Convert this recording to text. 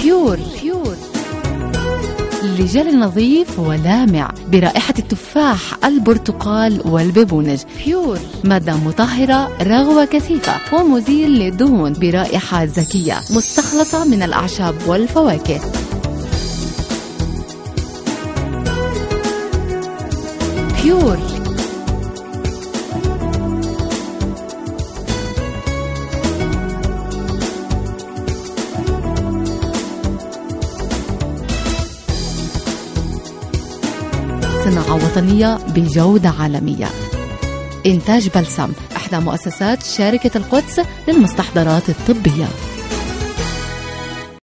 بيور لجل نظيف ولامع برائحة التفاح، البرتقال والبيبونج. بيور مادة مطهرة رغوة كثيفة ومزيل للدهون برائحة زكية مستخلصة من الأعشاب والفواكه. بيور صناعة وطنية بجودة عالمية. إنتاج بلسم، إحدى مؤسسات شركة القدس للمستحضرات الطبية.